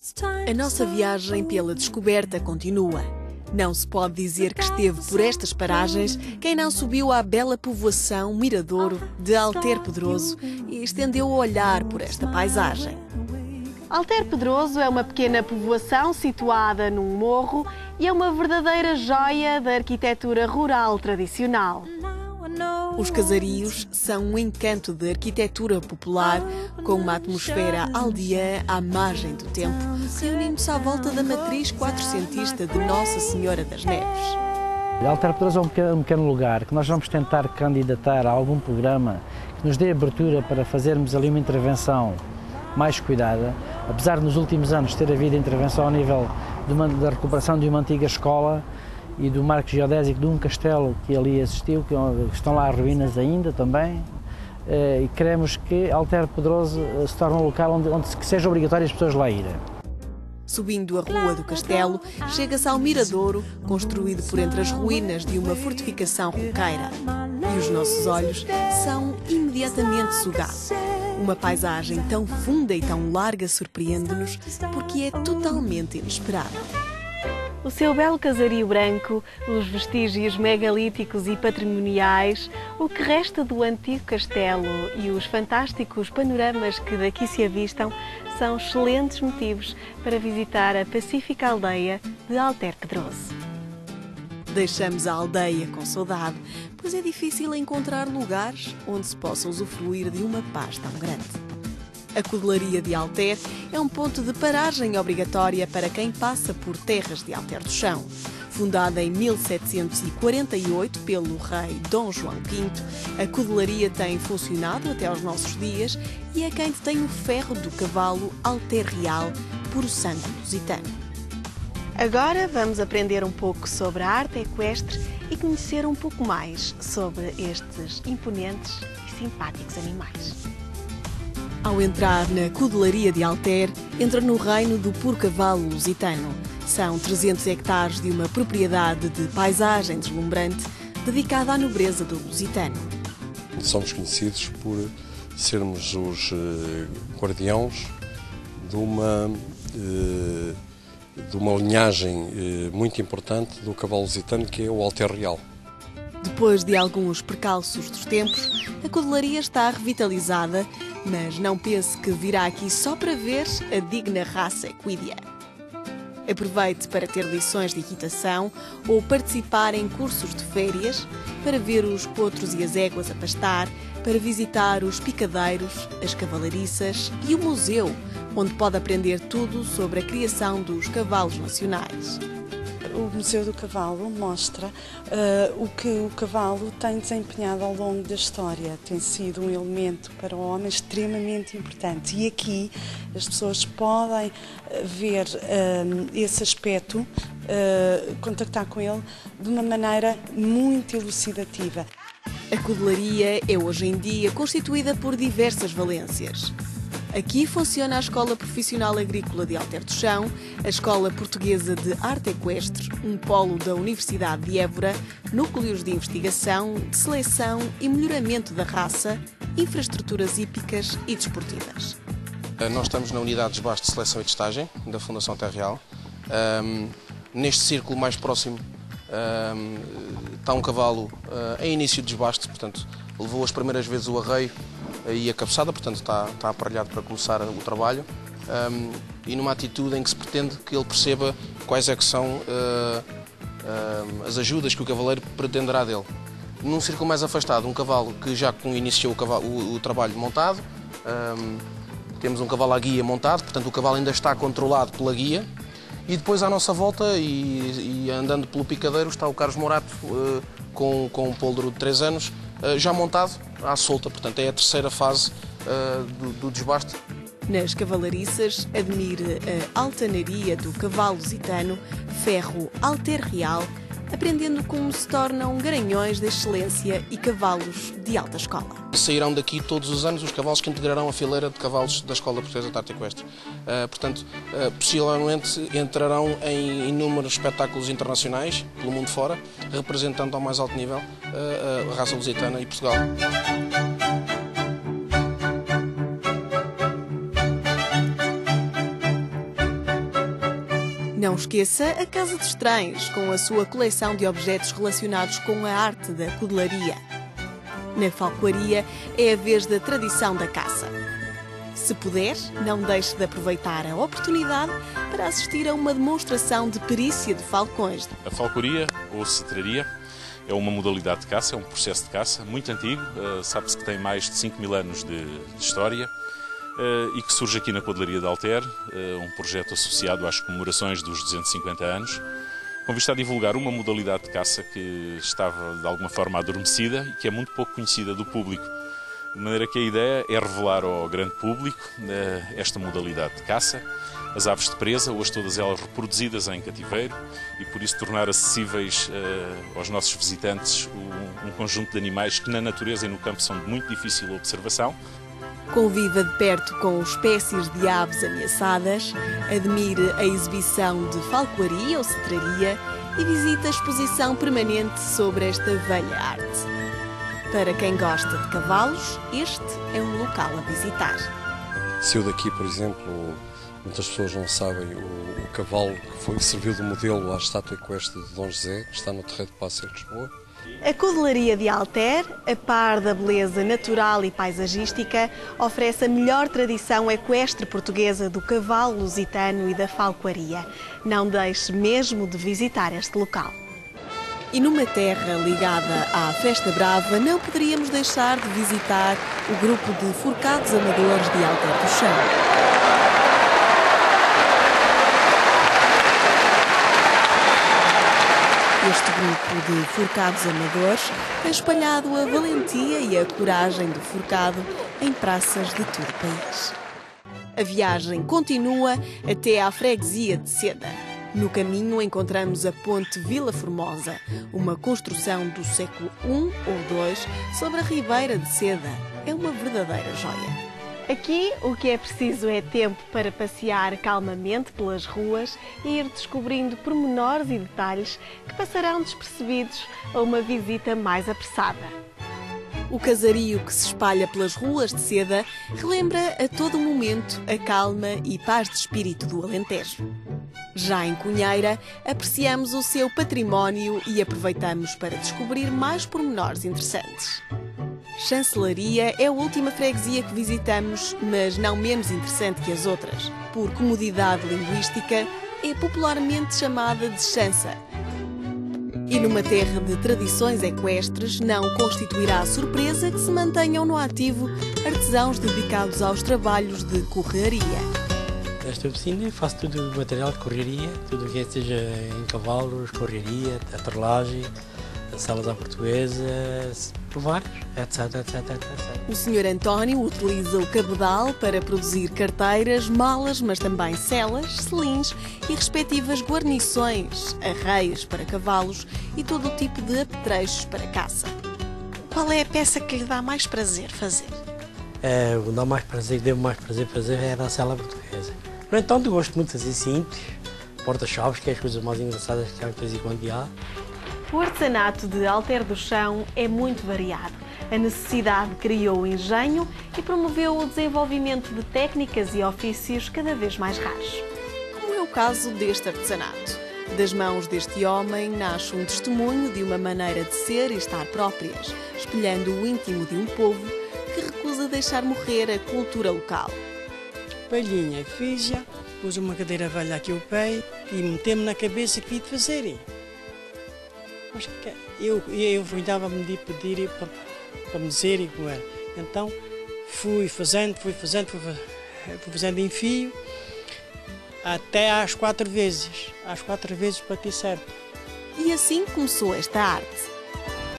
A nossa viagem pela descoberta continua. Não se pode dizer que esteve por estas paragens quem não subiu à bela povoação Miradouro de Alter Pedroso e estendeu o olhar por esta paisagem. Alter Pedroso é uma pequena povoação situada num morro e é uma verdadeira joia da arquitetura rural tradicional. Os casarios são um encanto de arquitetura popular, com uma atmosfera aldeã à margem do tempo, reunindo-se à volta da matriz quatrocentista de Nossa Senhora das Neves. Alter Pedroso é um pequeno lugar que nós vamos tentar candidatar a algum programa que nos dê abertura para fazermos ali uma intervenção mais cuidada, apesar de nos últimos anos ter havido intervenção ao nível da recuperação de uma antiga escola e do marco geodésico de um castelo que ali existiu, que estão lá ruínas ainda também, e queremos que Alter Pedroso se torne um local onde seja obrigatório as pessoas lá irem. Subindo a Rua do Castelo, chega-se ao Miradouro, construído por entre as ruínas de uma fortificação roqueira. E os nossos olhos são imediatamente sugados. Uma paisagem tão funda e tão larga surpreende-nos porque é totalmente inesperada. O seu belo casario branco, os vestígios megalíticos e patrimoniais, o que resta do antigo castelo e os fantásticos panoramas que daqui se avistam são excelentes motivos para visitar a pacífica aldeia de Alter Pedroso. Deixamos a aldeia com saudade, pois é difícil encontrar lugares onde se possa usufruir de uma paz tão grande. A Codelaria de Alter é um ponto de paragem obrigatória para quem passa por terras de Alter do Chão. Fundada em 1748 pelo rei Dom João V, a Codelaria tem funcionado até aos nossos dias e é quem detém o ferro do cavalo Alter Real, puro sangue lusitano. Agora vamos aprender um pouco sobre a arte equestre e conhecer um pouco mais sobre estes imponentes e simpáticos animais. Ao entrar na Codelaria de Alter, entra no reino do puro cavalo lusitano. São 300 hectares de uma propriedade de paisagem deslumbrante dedicada à nobreza do lusitano. Somos conhecidos por sermos os guardiãos de uma linhagem muito importante do cavalo lusitano, que é o Alter Real. Depois de alguns percalços dos tempos, a Codelaria está revitalizada, mas não pense que virá aqui só para ver a digna raça equídea. Aproveite para ter lições de equitação ou participar em cursos de férias, para ver os potros e as éguas a pastar, para visitar os picadeiros, as cavalariças e o museu, onde pode aprender tudo sobre a criação dos cavalos nacionais. O Museu do Cavalo mostra o que o cavalo tem desempenhado ao longo da história. Tem sido um elemento para o homem extremamente importante. E aqui as pessoas podem ver esse aspecto, contactar com ele de uma maneira muito elucidativa. A Codelaria é hoje em dia constituída por diversas valências. Aqui funciona a Escola Profissional Agrícola de Alter do Chão, a Escola Portuguesa de Arte Equestre, um polo da Universidade de Évora, núcleos de investigação, de seleção e melhoramento da raça, infraestruturas hípicas e desportivas. Nós estamos na Unidade de Desbaste de Seleção e Testagem da Fundação Terra Real. Neste círculo mais próximo está um cavalo em início de desbaste, portanto levou as primeiras vezes o arreio e a cabeçada, portanto está aparelhado para começar o trabalho, e numa atitude em que se pretende que ele perceba quais é que são as ajudas que o cavaleiro pretenderá dele. Num círculo mais afastado, um cavalo que já iniciou o trabalho montado, temos um cavalo à guia montado, portanto o cavalo ainda está controlado pela guia, e depois à nossa volta e andando pelo picadeiro está o Carlos Morato com um pôldero de 3 anos, já montado à solta, portanto é a terceira fase do desbaste. Nas cavalariças, admire a altaneria do cavalo lusitano, ferro Alter Real, aprendendo como se tornam garanhões de excelência e cavalos de alta escola. Sairão daqui todos os anos os cavalos que integrarão a fileira de cavalos da Escola Portuguesa de Arte Equestre. Portanto, possivelmente entrarão em inúmeros espetáculos internacionais pelo mundo fora, representando ao mais alto nível a raça lusitana e Portugal. Não esqueça a Casa dos Trens, com a sua coleção de objetos relacionados com a arte da cudelaria. Na falcoaria é a vez da tradição da caça. Se puder, não deixe de aproveitar a oportunidade para assistir a uma demonstração de perícia de falcões. A falcoaria ou cetraria é uma modalidade de caça, é um processo de caça muito antigo, sabe-se que tem mais de 5.000 anos de história e que surge aqui na Cudelaria de Alter, um projeto associado às comemorações dos 250 anos, com vista a divulgar uma modalidade de caça que estava de alguma forma adormecida e que é muito pouco conhecida do público. De maneira que a ideia é revelar ao grande público esta modalidade de caça, as aves de presa, hoje todas elas reproduzidas em cativeiro, e por isso tornar acessíveis aos nossos visitantes um conjunto de animais que na natureza e no campo são de muito difícil observação. Conviva de perto com espécies de aves ameaçadas, admire a exibição de falcoaria ou cetraria e visite a exposição permanente sobre esta velha arte. Para quem gosta de cavalos, este é um local a visitar. Se eu daqui, por exemplo, muitas pessoas não sabem, o cavalo que serviu de modelo à estátua equestre de Dom José, que está no Terreiro de Paço em Lisboa. A Cudelaria de Alter, a par da beleza natural e paisagística, oferece a melhor tradição equestre portuguesa do cavalo lusitano e da falcoaria. Não deixe mesmo de visitar este local. E numa terra ligada à Festa Brava, não poderíamos deixar de visitar o grupo de forcados amadores de Alter do Chão. Este grupo de forcados amadores tem espalhado a valentia e a coragem do forcado em praças de todo o país. A viagem continua até à freguesia de Seda. No caminho encontramos a Ponte Vila Formosa, uma construção do século I ou II sobre a Ribeira de Seda. É uma verdadeira joia. Aqui o que é preciso é tempo para passear calmamente pelas ruas e ir descobrindo pormenores e detalhes que passarão despercebidos a uma visita mais apressada. O casario que se espalha pelas ruas de Seda relembra a todo momento a calma e paz de espírito do Alentejo. Já em Cunheira, apreciamos o seu património e aproveitamos para descobrir mais pormenores interessantes. Chancelaria é a última freguesia que visitamos, mas não menos interessante que as outras. Por comodidade linguística, é popularmente chamada de Chança. E numa terra de tradições equestres, não constituirá surpresa que se mantenham no ativo artesãos dedicados aos trabalhos de correaria. Nesta oficina faço tudo o material de correria, tudo o que seja em cavalos, correria, a torlagem, salas à portuguesa, por vários, etc, etc, etc. O Sr. António utiliza o cabedal para produzir carteiras, malas, mas também celas, selins e respectivas guarnições, arreios para cavalos e todo o tipo de apetrechos para caça. Qual é a peça que lhe dá mais prazer fazer? O que dá mais prazer, deu mais prazer fazer é a sala portuguesa. No entanto, gosto muito de fazer simples, porta-chaves, que é as coisas mais engraçadas que há de vez em quando há. O artesanato de Alter do Chão é muito variado. A necessidade criou o engenho e promoveu o desenvolvimento de técnicas e ofícios cada vez mais raros. Como é o caso deste artesanato. Das mãos deste homem nasce um testemunho de uma maneira de ser e estar próprias, espelhando o íntimo de um povo que recusa deixar morrer a cultura local. Palhinha que fiz já, pus uma cadeira velha aqui ao pé e metemos na cabeça que ia fazerem. Mas eu dava-me de pedir para me dizerem como era. Então fui fazendo em fio até às 4 vezes. Às 4 vezes bati certo. E assim começou esta arte.